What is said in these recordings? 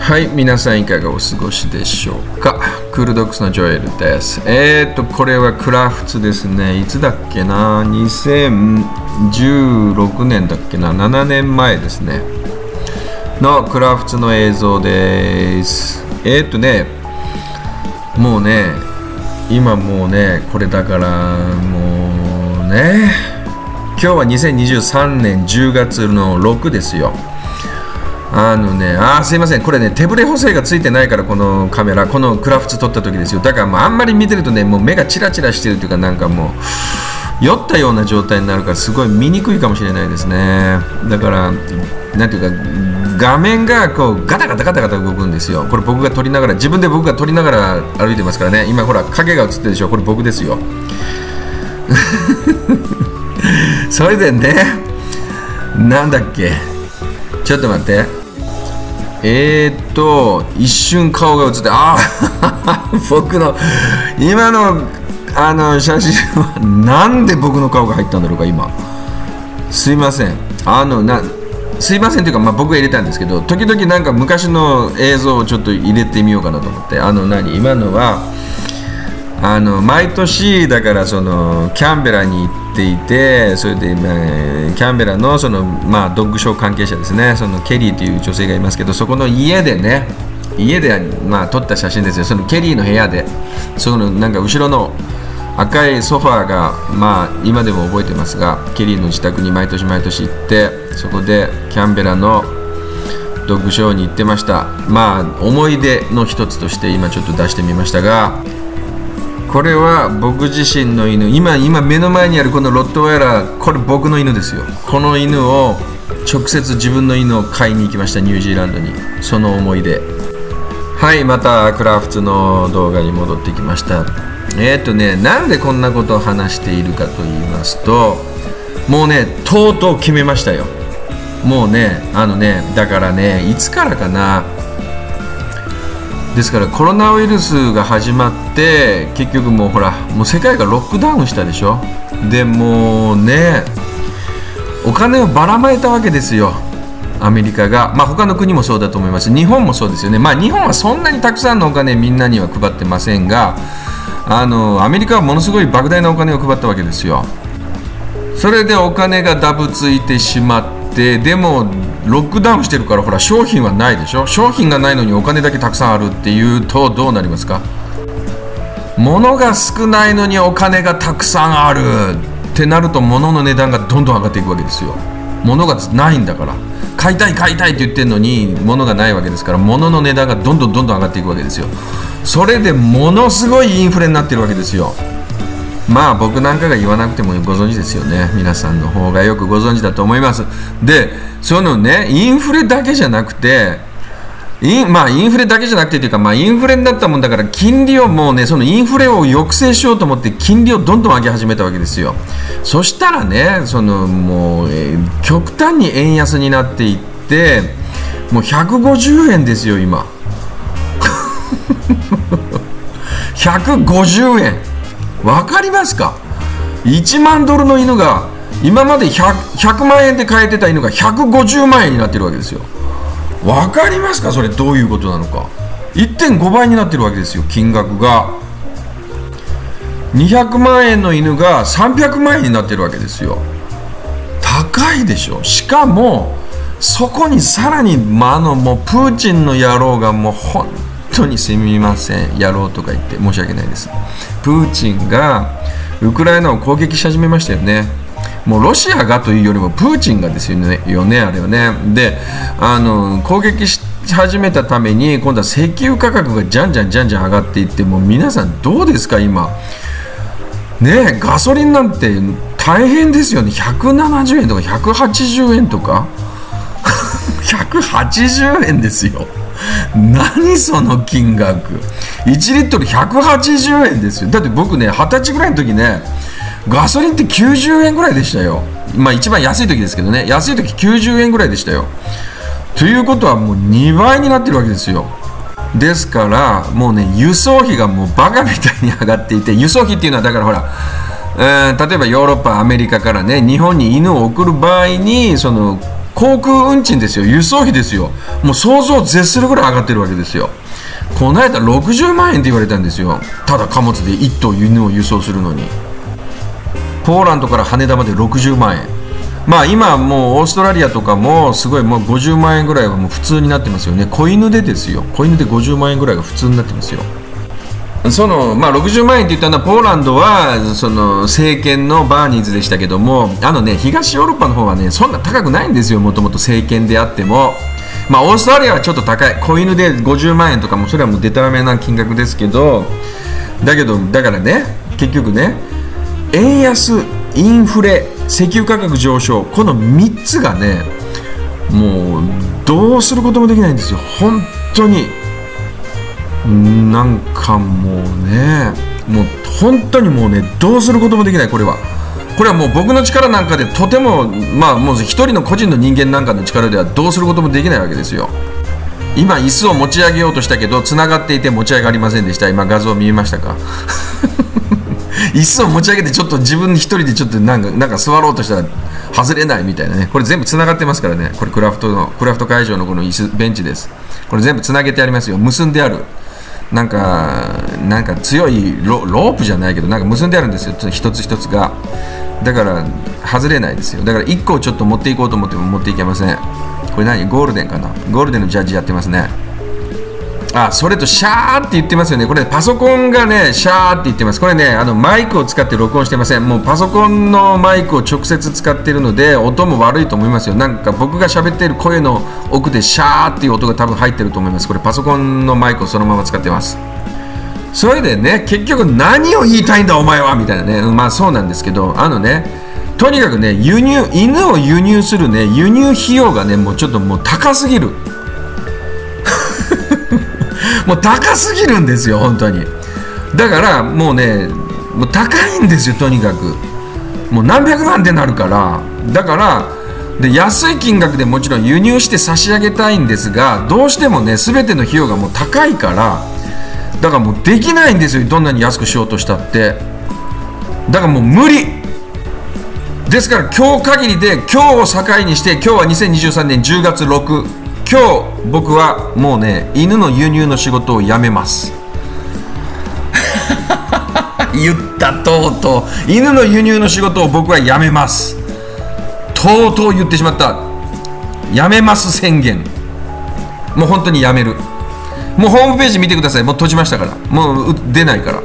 はい、皆さんいかがお過ごしでしょうか。クールドックスのジョエルです。これはクラフツですね。いつだっけな、2016年だっけな、7年前ですねのクラフツの映像です。もうね、今もうね、これだからもうね、今日は2023年10月の6ですよ。すいません、これね、手ブレ補正がついてないから、このカメラ、このクラフツ撮った時ですよ。だからもうあんまり見てるとね、もう目がチラチラしてるというか、なんかもう酔ったような状態になるから、すごい見にくいかもしれないですね。だからなんていうか、画面がこうガタガタガタガタ動くんですよ。これ僕が撮りながら、自分で僕が撮りながら歩いてますからね。今ほら影が映ってるでしょ、これ僕ですよ。それでね、なんだっけ、ちょっと待って、一瞬顔が映って、僕の今の写真はなんで僕の顔が入ったんだろうか。今すいません、すいませんというか、僕が入れたんですけど、時々なんか昔の映像をちょっと入れてみようかなと思って、今のは毎年だから、そのキャンベラに行っていて、それで、キャンベラのドッグショー関係者ですね、そのケリーという女性がいますけど、そこの家で撮った写真ですよ。そのケリーの部屋で、そのなんか後ろの赤いソファーが、今でも覚えてますが、ケリーの自宅に毎年行って、そこでキャンベラのドッグショーに行ってました。思い出の一つとして今ちょっと出してみましたが、これは僕自身の犬、今目の前にあるこのロットワイラー、これ僕の犬ですよ。この犬を直接自分の犬を買いに行きました、ニュージーランドに。その思い出。はい、またクラフツの動画に戻ってきました。なんでこんなことを話しているかと言いますと、もうね、とうとう決めましたよ。もうね、だからね、いつからかな、ですからコロナウイルスが始まって、結局もう世界がロックダウンしたでしょ。でもうね、お金をばらまいたわけですよ、アメリカが。他の国もそうだと思います。日本もそうですよね。日本はそんなにたくさんのお金みんなには配ってませんが、アメリカはものすごい莫大なお金を配ったわけですよ。それでお金がダブついてしまって、でもロックダウンしてるから、商品はないでしょ。商品がないのにお金だけたくさんあるっていうとどうなりますか。物が少ないのにお金がたくさんあるってなると、物の値段がどんどん上がっていくわけですよ。物がないんだから、買いたいって言ってるのに物がないわけですから、物の値段がどんどん上がっていくわけですよ。それでものすごいインフレになってるわけですよ。僕なんかが言わなくてもご存知ですよね。皆さんの方がよくご存知だと思います。で、そのね、インフレだけじゃなくて、インフレだけじゃなくてというか、インフレになったもんだから、金利をもうね、そのインフレを抑制しようと思って金利をどんどん上げ始めたわけですよ。そしたらね、もう、極端に円安になっていって、もう150円ですよ今。150円、わかりますか。1万ドルの犬が、今まで 100万円で買えてた犬が150万円になってるわけですよ。わかりますか、それどういうことなのか。 1.5 倍になってるわけですよ、金額が。200万円の犬が300万円になってるわけですよ。高いでしょ。しかもそこにさらに、もうプーチンの野郎が、もう本当にすみません、野郎とか言って申し訳ないです。プーチンがウクライナを攻撃し始めましたよね。もうロシアがというよりもプーチンがですよね、あれはね。で、攻撃し始めたために、今度は石油価格がじゃんじゃん上がっていって、もう皆さんどうですか今ね。ガソリンなんて大変ですよね。170円とか180円とか180円ですよ。何その金額。1リットル180円ですよ。だって僕ね、20歳ぐらいの時ね、ガソリンって90円ぐらいでしたよ。一番安い時ですけどね、安い時90円ぐらいでしたよ。ということはもう2倍になってるわけですよ。ですからもうね、輸送費がもうバカみたいに上がっていて、輸送費っていうのはだから例えばヨーロッパ、アメリカからね、日本に犬を送る場合に、その航空運賃ですよ、輸送費ですよ、もう想像を絶するぐらい上がってるわけですよ。この間60万円って言われたんですよ、ただ貨物で1頭犬を輸送するのに。ポーランドから羽田まで60万円。まあ今もうオーストラリアとかもすごいもう50万円ぐらいはもう普通になってますよね。子犬でですよ、子犬で50万円ぐらいが普通になってますよ。そのまあ60万円って言ったのはポーランドはその政権のバーニーズでしたけども、東ヨーロッパの方はねそんな高くないんですよ、もともと政権であっても。まあオーストラリアはちょっと高い、子犬で50万円とかもそれはもうデタラメな金額ですけど、だからね結局ね、円安、インフレ、石油価格上昇、この3つがねもうどうすることもできないんですよ、本当に。なんかもうね、もう本当にもうね、どうすることもできない。これはもう僕の力なんかでとても、まあもう一人の個人の人間なんかの力ではどうすることもできないわけですよ。今椅子を持ち上げようとしたけどつながっていて持ち上がりませんでした。今画像見えましたか？椅子を持ち上げてちょっと自分一人でちょっとなんか座ろうとしたら外れないみたいなね。これ全部つながってますからね。これクラフト会場のこの椅子ベンチです。これ全部つなげてありますよ。結んである。なんか強いロープじゃないけどなんか結んであるんですよ、一つ一つが。だから外れないですよ。だから1個をちょっと持っていこうと思っても持っていけません。これ何？ゴールデンかな。ゴールデンのジャッジやってますね。それとシャーって言ってますよね。これパソコンがねシャーって言ってます。これねマイクを使って録音してません。もうパソコンのマイクを直接使っているので音も悪いと思いますよ。なんか僕が喋っている声の奥でシャーっていう音が多分入ってると思います。これパソコンのマイクをそのまま使ってます。それでね結局何を言いたいんだお前はみたいなね。まあそうなんですけどとにかくね犬を輸入するね輸入費用がねもうちょっともう高すぎる。もう高すぎるんですよ本当に。だからもうねもう高いんですよ、とにかくもう何百万ってなるから。だからで安い金額でもちろん輸入して差し上げたいんですが、どうしてもね全ての費用がもう高いから、だからもうできないんですよ、どんなに安くしようとしたって。だからもう無理ですから、今日限りで今日を境にして、今日は2023年10月6、今日僕はもうね犬の輸入の仕事をやめます。言った、とうとう犬の輸入の仕事を僕はやめます。とうとう言ってしまった。やめます宣言。もう本当にやめる。もうホームページ見てください。もう閉じましたから、もう出ないから。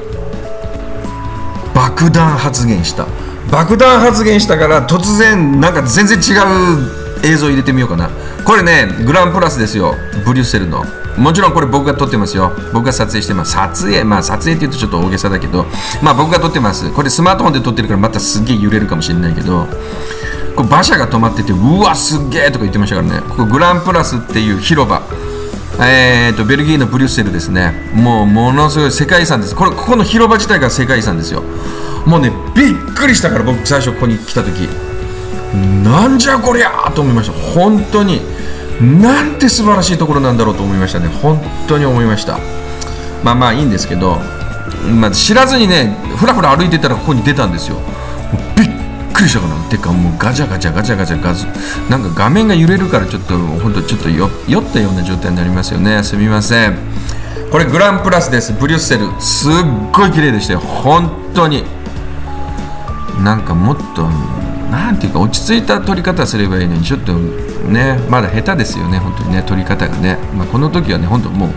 爆弾発言したから突然なんか全然違う映像入れてみようかな。これねグランプラスですよ、ブリュッセルの。もちろんこれ僕が撮ってますよ。僕が撮影してます。撮影って言うとちょっと大げさだけど、僕が撮ってます。これスマートフォンで撮ってるからまたすげえ揺れるかもしれないけど、これ馬車が止まっててうわすっげえとか言ってましたからね。ここグランプラスっていう広場、ベルギーのブリュッセルですね。もうものすごい世界遺産です。ここの広場自体が世界遺産ですよ。もうねびっくりしたから、僕最初ここに来た時なんじゃこりゃーと思いました。本当になんて素晴らしいところなんだろうと思いましたね。本当に思いました。まあいいんですけど、知らずにねふらふら歩いてたらここに出たんですよ。びっくりしたかな。てかもうガチャガチャなんか画面が揺れるからちょっと本当ちょっと酔ったような状態になりますよね。すみません。これグランプラスです、ブリュッセル。すっごい綺麗でしたよ本当に。なんかもっとなんていうか落ち着いた撮り方すればいいのに、ちょっとねまだ下手ですよね本当にね、撮り方がね。この時はね本当もう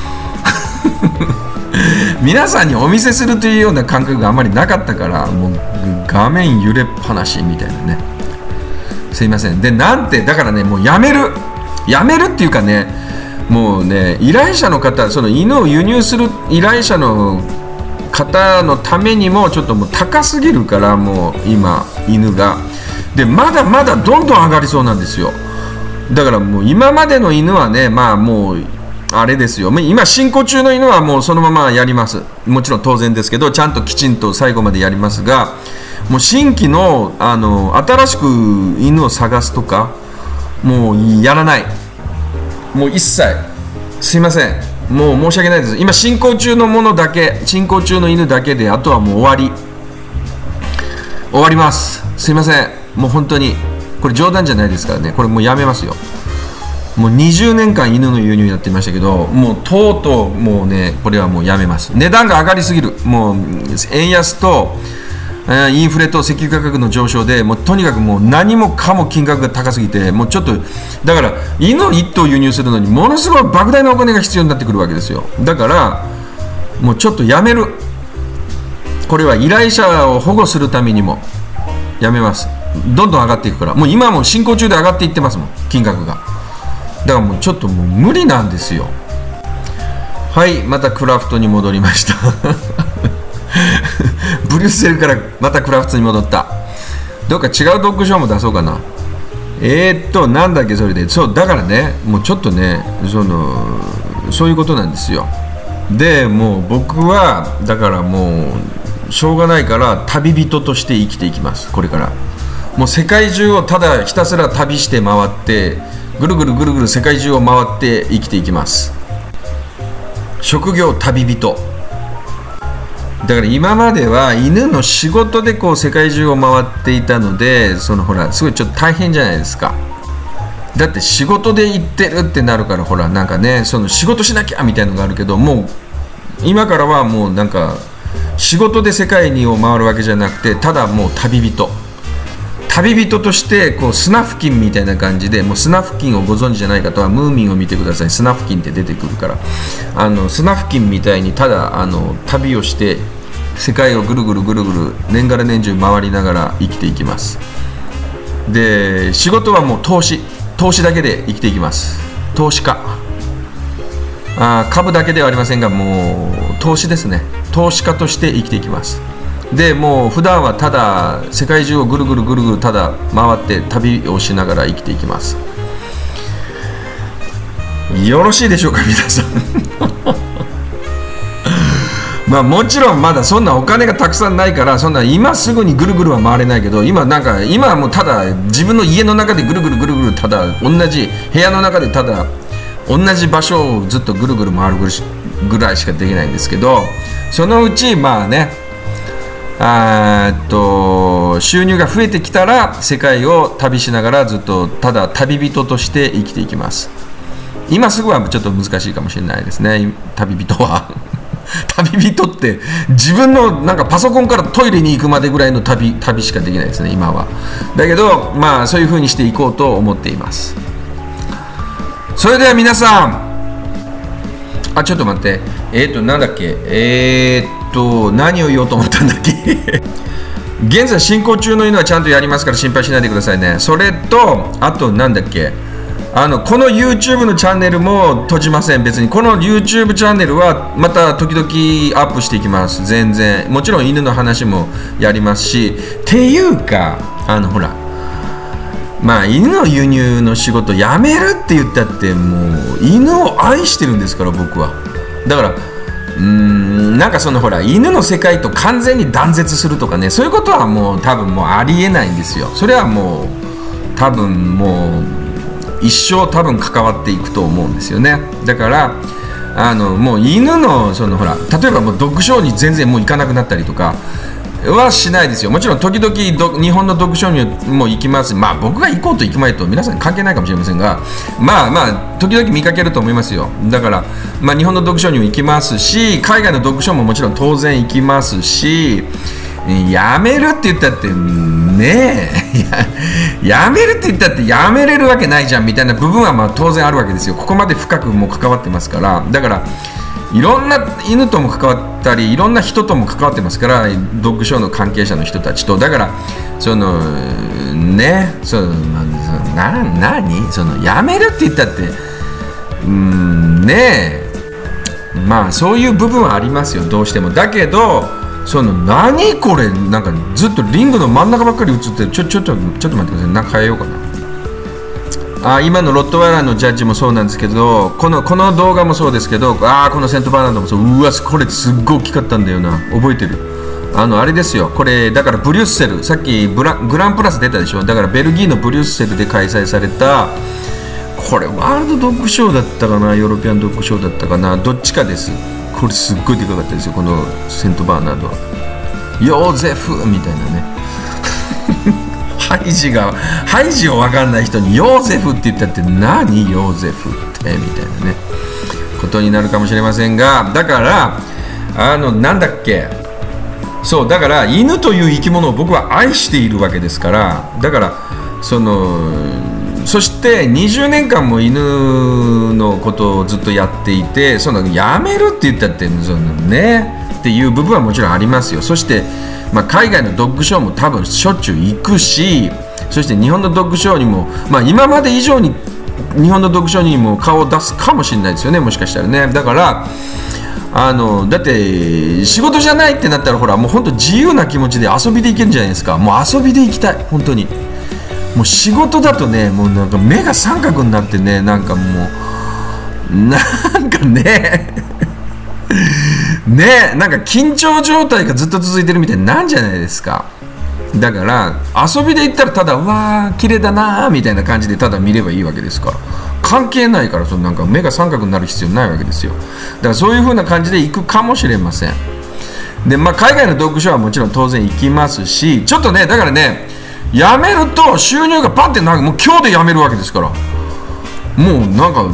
皆さんにお見せするというような感覚があまりなかったから、もう画面揺れっぱなしみたいなね。すいません。でだからねもうやめるっていうかね、もうね依頼者の方、その犬を輸入する依頼者の方のためにもちょっともう高すぎるから、もう今犬がでまだまだどんどん上がりそうなんですよ。だからもう今までの犬はねもうあれですよ、今進行中の犬はもうそのままやります。もちろん当然ですけどちゃんときちんと最後までやりますが、もう新規の新しく犬を探すとかもうやらない。もう一切すいません、もう申し訳ないです。今進行中のものだけ、進行中の犬だけで、あとはもう終わります。すいません、もう本当にこれ冗談じゃないですからね。これもうやめますよ。もう20年間犬の輸入やってましたけど、もうとうとうもうね、これはもうやめます。値段が上がりすぎる。もう円安とインフレと石油価格の上昇で、もうとにかくもう何もかも金額が高すぎて、もうちょっとだから犬1頭輸入するのにものすごい莫大なお金が必要になってくるわけですよ。だからもうちょっとやめる。これは依頼者を保護するためにもやめます。どんどん上がっていくから、もう今も進行中で上がっていってますもん、金額が。だからもうちょっともう無理なんですよ。はい、またクラフトに戻りましたブリュッセルからまたクラフトに戻った。どっか違うドッグショーも出そうかな。なんだっけそれで。そうだからね、もうちょっとね、そういうことなんですよ。でもう僕はだからもうしょうがないから旅人として生きていきます。これからもう世界中をただひたすら旅して回って、ぐるぐるぐるぐる世界中を回って生きていきます。職業旅人だから。今までは犬の仕事でこう世界中を回っていたので、ほらすごいちょっと大変じゃないですか。だって仕事で行ってるってなるから、ほらなんかね、仕事しなきゃみたいなのがあるけど、もう今からはもうなんか仕事で世界を回るわけじゃなくて、ただもう旅人としてこうスナフキンみたいな感じで、もうスナフキンをご存知じゃない方はムーミンを見てください。スナフキンって出てくるから、スナフキンみたいにただ旅をして世界をぐるぐるぐるぐる年がら年中回りながら生きていきます。で仕事はもう投資だけで生きていきます。投資家、株だけではありませんが、もう投資ですね。投資家として生きていきます。でもう普段はただ世界中をぐるぐるぐるぐるただ回って旅をしながら生きていきます。よろしいでしょうか皆さんまあもちろんまだそんなお金がたくさんないから、そんな今すぐにぐるぐるは回れないけど、今はもうただ自分の家の中でぐるぐるぐるぐる、ただ同じ部屋の中でただ同じ場所をずっとぐるぐる回るぐらいしかできないんですけど、そのうちまあね、収入が増えてきたら世界を旅しながらずっとただ旅人として生きていきます。今すぐはちょっと難しいかもしれないですね、旅人は旅人って自分のなんかパソコンからトイレに行くまでぐらいの旅しかできないですね今は。だけどまあそういう風にしていこうと思っています。それでは皆さん、ちょっと待って、なんだっけ、何を言おうと思ったんだっけ現在進行中の犬はちゃんとやりますから心配しないでくださいね。それとあとなんだっけ、この YouTube のチャンネルも閉じません。別にこの YouTube チャンネルはまた時々アップしていきます。全然もちろん犬の話もやりますし、っていうかほらまあ犬の輸入の仕事やめるって言ったって、もう犬を愛してるんですから僕は。だからなんかほら犬の世界と完全に断絶するとかね、そういうことはもう多分もうありえないんですよ。それはもう多分もう一生多分関わっていくと思うんですよね。だからもう犬のほら例えばもうドッグショーに全然もう行かなくなったりとかはしないですよ。もちろん時々日本のドッグショーにも行きます。まあ僕が行こうと行く前と皆さん関係ないかもしれませんが、まあ時々見かけると思いますよ。だからまあ日本のドッグショーにも行きますし、海外のドッグショーももちろん当然行きますし、やめるって言ったってねえやめるって言ったってやめれるわけないじゃんみたいな部分はまあ当然あるわけですよ。ここまで深くもう関わってますから。だからいろんな犬とも関わったりいろんな人とも関わってますから、ドッグショーの関係者の人たちと。だからねやめるって言ったってねえ、まあそういう部分はありますよどうしても。だけど何これなんかずっとリングの真ん中ばっかり映ってる。ちょっと待ってください。なんか変えようかな。今のロットワイラーのジャッジもそうなんですけど、この動画もそうですけど、このセントバーナードもそう。うわこれすっごい大きかったんだよな、覚えてる。あれですよ、これだからブリュッセル、さっきグランプラス出たでしょ。だからベルギーのブリュッセルで開催された、これワールドドッグショーだったかな、ヨーロピアンドッグショーだったかな、どっちかです。これすっごいでかかったですよ、このセントバーナードは。ヨーゼフみたいなねハイジを分かんない人にヨーゼフって言ったって何ヨーゼフってみたいなねことになるかもしれませんが、だからなんだっけ、そうだから犬という生き物を僕は愛しているわけですから、だからそして20年間も犬のことをずっとやっていて、やめるって言ったってねっていう部分はもちろんありますよ。そして、海外のドッグショーも多分しょっちゅう行くし、そして日本のドッグショーにも、今まで以上に日本のドッグショーにも顔を出すかもしれないですよね、もしかしたらね。だからだって仕事じゃないってなったらほらもう本当自由な気持ちで遊びで行けるんじゃないですか。もう遊びで行きたい本当に。もう仕事だとね、もうなんか目が三角になってね、なんかもうなんかねなんか緊張状態がずっと続いてるみたいになんじゃないですか。だから遊びで行ったらただうわー綺麗だなーみたいな感じでただ見ればいいわけですから、関係ないからなんか目が三角になる必要ないわけですよ。だからそういう風な感じで行くかもしれません。で海外のドッグショーはもちろん当然行きますし、ちょっとねだからね辞めると収入がパッてもう今日で辞めるわけですから、もうなんか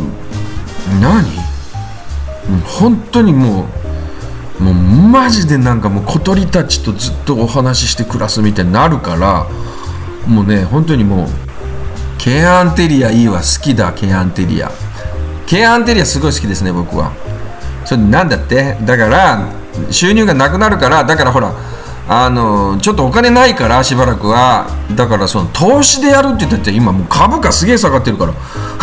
本当にもうマジでなんかもう小鳥たちとずっとお話しして暮らすみたいになるから、もうね本当にもうケアンテリアいいわ、好きだ。ケアンテリアすごい好きですね僕は。それなんだって、だから収入がなくなるから、だからほらちょっとお金ないからしばらくは、だから投資でやるって言ったって今もう株価すげえ下がってるから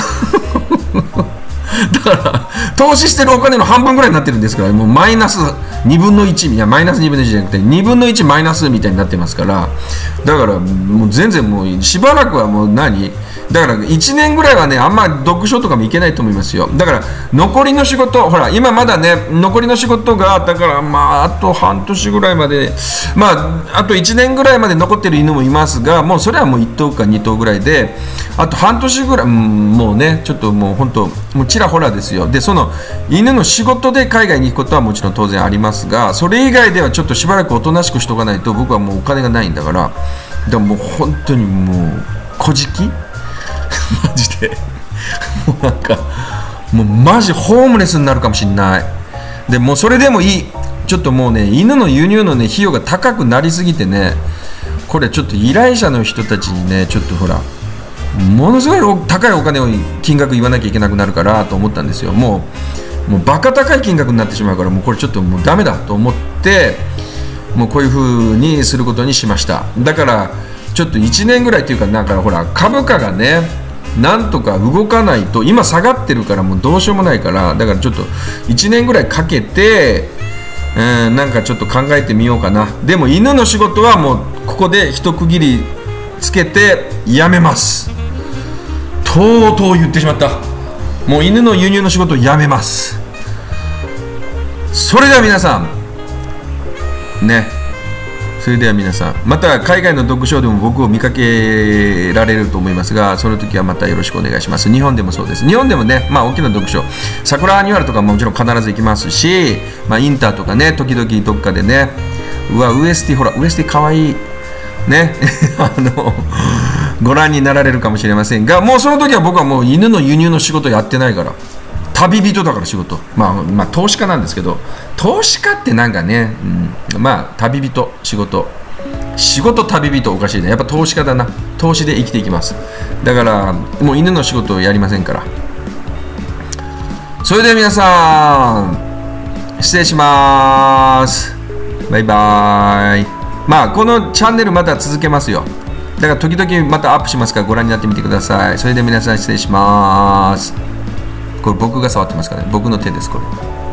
だから投資してるお金の半分ぐらいになってるんですから、もうマイナス2分の1、いやマイナス2分の1じゃなくて2分の1マイナスみたいになってますから、だからもう全然もうしばらくはもうだから1年ぐらいはねあんまドッグショーとかも行けないと思いますよ。だから残りの仕事、ほら今まだね残りの仕事がだからあと半年ぐらいまで、あと1年ぐらいまで残ってる犬もいますが、もうそれはもう1頭か2頭ぐらいで、あと半年ぐらいもうねちょっともう本当もうちらほらですよ。で犬の仕事で海外に行くことはもちろん当然ありますが、それ以外ではちょっとしばらくおとなしくしとかないと僕はもうお金がないんだから、もう本当にもう小じきマジでもうなんかもうマジホームレスになるかもしれない。でもうそれでもいい。ちょっともうね犬の輸入のね費用が高くなりすぎてね、これちょっと依頼者の人たちにねちょっとほらものすごい高いお金を金額言わなきゃいけなくなるからと思ったんですよ。もうバカ高い金額になってしまうから、もうこれちょっともうダメだと思って、もうこういう風にすることにしました。だからちょっと1年ぐらいっていうか、なんかほら株価がねなんとか動かないと、今下がってるからもうどうしようもないから、だからちょっと1年ぐらいかけてなんかちょっと考えてみようかな。でも犬の仕事はもうここで一区切りつけてやめます。とうとう言ってしまった。もう犬の輸入の仕事をやめます。それでは皆さんね、それでは皆さんまた海外のドッグショーでも僕を見かけられると思いますが、その時はまたよろしくお願いします。日本でもそうです。日本でもね、大きなドッグショー、桜アニュアルとかももちろん必ず行きますし、インターとかね、時々どっかでね、ウエスティ、ほらウエスティかわいいねご覧になられるかもしれませんが、もうその時は僕はもう犬の輸入の仕事やってないから、旅人だから仕事、投資家なんですけど、投資家ってなんかね、旅人仕事旅人おかしいね。やっぱ投資家だな。投資で生きていきます。だからもう犬の仕事をやりませんから。それでは皆さん失礼します。バイバイ。このチャンネルまた続けますよ。だから時々またアップしますからご覧になってみてください。それでは皆さん失礼します。これ僕が触ってますからね。僕の手ですこれ。